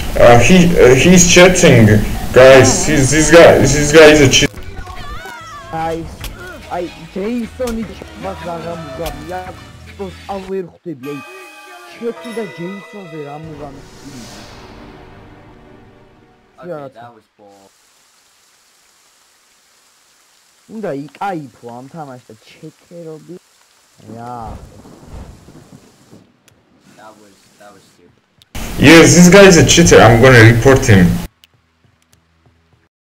He's cheating, guys. This guy is a cheat. Guys, Jason-ი ჩებას აღამუგამი, აკოს ავერ ხვდები, ჩეთი და Jason-ზე რა მუგამი. Okay, that was ball. უნდა იკაიფო ამ თამაშს და ჩეკერობი. Yeah. That was stupid. Yes, this guy is a cheater. I'm gonna report him.